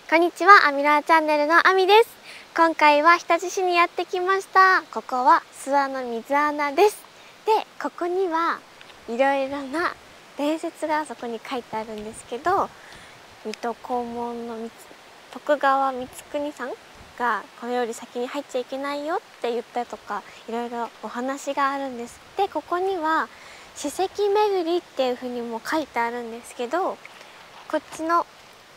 こんにちは、アミラーチャンネルのアミです。今回は日立市にやってきました。ここは諏訪の水穴です。で、ここにはいろいろな伝説がそこに書いてあるんですけど、水戸黄門の徳川光圀さんがこれより先に入っちゃいけないよって言ったとか、いろいろお話があるんです。で、ここには史跡巡りっていうふうにも書いてあるんですけど、こっちの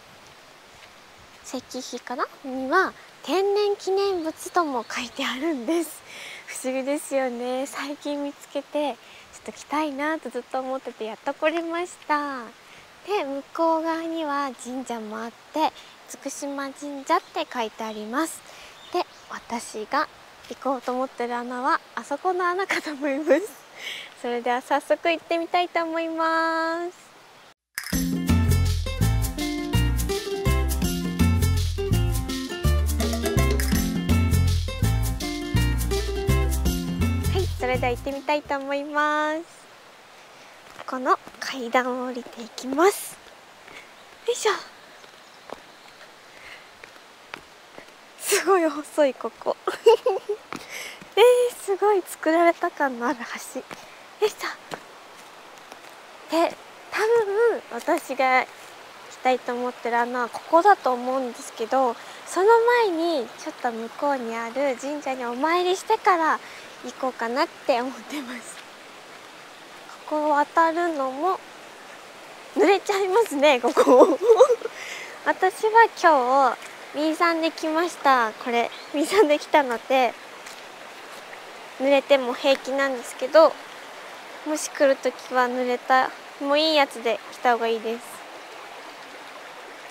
石碑かなには天然記念物とも書いてあるんです。不思議ですよね。最近見つけてちょっと来たいなとずっと思ってて、やっと来れました。で、向こう側には神社もあって、厳島神社って書いてあります。で、私が行こうと思ってる穴はあそこの穴かと思います。それでは早速行ってみたいと思います。それでは行ってみたいと思います。この階段を降りていきます。よいしょ。すごい細いここ。すごい作られた感のある橋。よいしょ。で、多分私が行きたいと思ってる穴はここだと思うんですけど、その前にちょっと向こうにある神社にお参りしてから行こうかなって思ってます。ここを渡るのも濡れちゃいますね、ここ。私は今日 B3 で来ました。これ B3 で来たので濡れても平気なんですけど、もし来るときは濡れたもういいやつで来た方がいいです。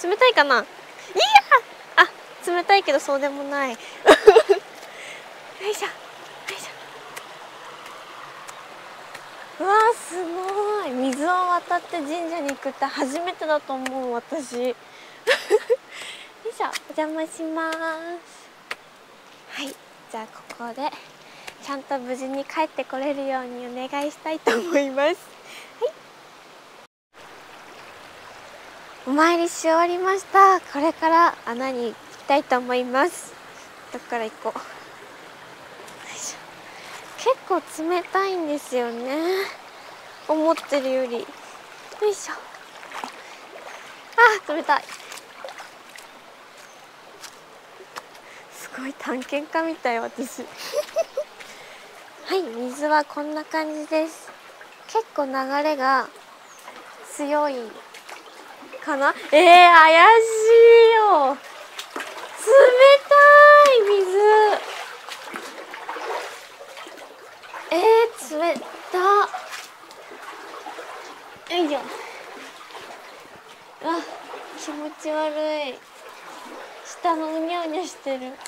冷たいかな。いやあ、冷たいけどそうでもない。よいしょ。うわー、すごい。水を渡って神社に行くって初めてだと思う、私。よいしょ、お邪魔します。はい、じゃあここでちゃんと無事に帰ってこれるようにお願いしたいと思います。はい、お参りし終わりました。これから穴に行きたいと思います。どっから行こう。結構冷たいんですよね、思ってるより。よいしょ。あ、冷たい。すごい探検家みたい、私。はい、水はこんな感じです。結構流れが強いかな。怪しいよ。冷たい水。冷た。よいしょ。あ、気持ち悪い。下のうにゃうにゃしてる。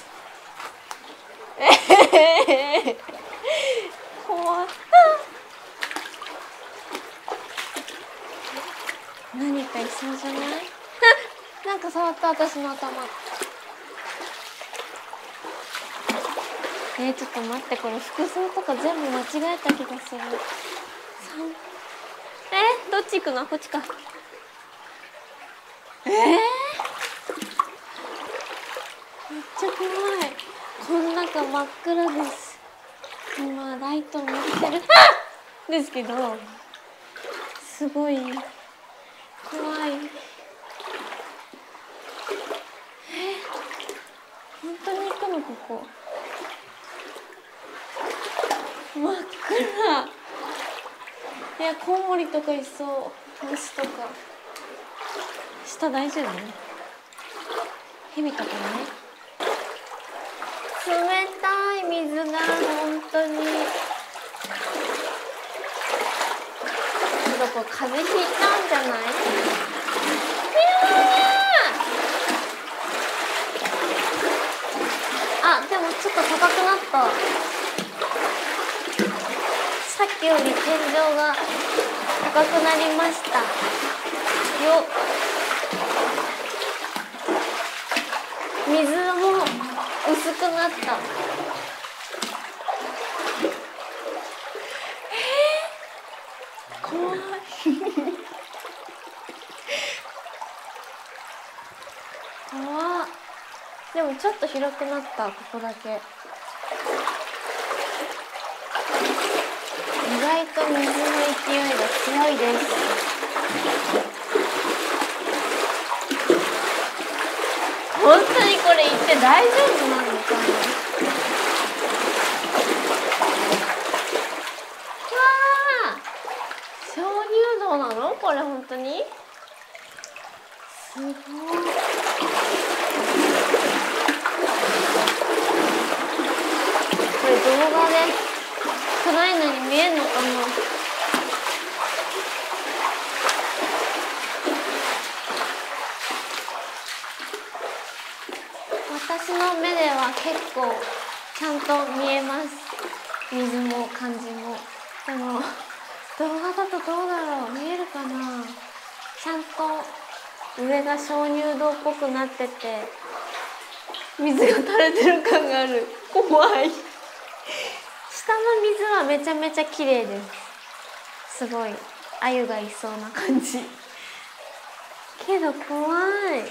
怖い。何かいそうじゃない？なんか触った、私の頭。ちょっと待って、これ服装とか全部間違えた気がする。どっち行くの？こっちか。めっちゃ怖い。この中真っ暗です。今ライトを持ってるですけど、すごい怖い。本当に行くの？ここ真っ暗。いや、コウモリとかいそう。虫とか。下大丈夫？蛇とかね。冷たい水が本当に。ちょっとこれ風邪ひいたんじゃない？あ、でもちょっと高くなった。さっきより天井が高くなりましたよ。水も薄くなった。怖い。こ怖っ。でもちょっと広くなった、ここだけ。意外と水の勢いが強いです。本当にこれ行って大丈夫なのかな。わあ、鍾乳洞なのこれ本当に。すごい。これ動画で暗いのに見えるのかな。私の目では結構ちゃんと見えます。水も感じも。でも動画だとどうだろう、見えるかな。ちゃんと上が鍾乳洞っぽくなってて水が垂れてる感がある。怖い。下の水はめちゃめちゃ綺麗です。すごい鮎がいそうな感じ。けど怖い。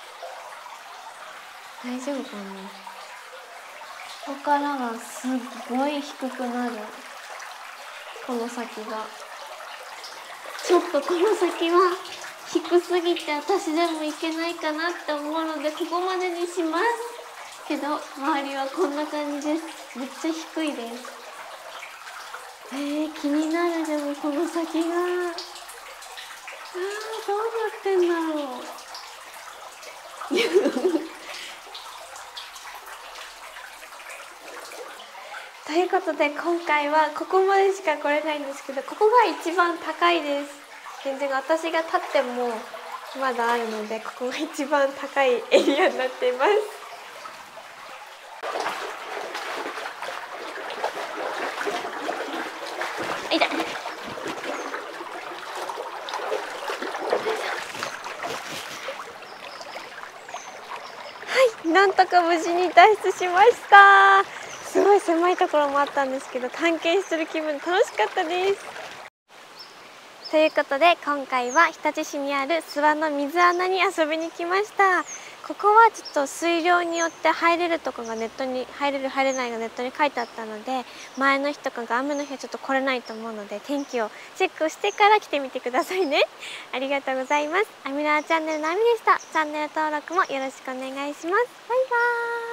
大丈夫かな。ここからがすっごい低くなる。この先がちょっと、この先は低すぎて私でも行けないかなって思うのでここまでにします。けど周りはこんな感じです。めっちゃ低いです。気になる。でもこの先がどうなってんだろう。ということで今回はここまでしか来れないんですけど、ここが一番高いです。全然私が立ってもまだあるので、ここが一番高いエリアになっています。痛い。はい、なんとか無事に脱出しました。すごい狭いところもあったんですけど、探検する気分楽しかったです。ということで今回は日立市にある諏訪の水穴に遊びに来ました。ここはちょっと水量によって入れるとこがネットに入れる入れないがネットに書いてあったので、前の日とかが雨の日はちょっと来れないと思うので天気をチェックしてから来てみてくださいね。ありがとうございます。アミラーチャンネルのあみでした。チャンネル登録もよろしくお願いします。バイバーイ。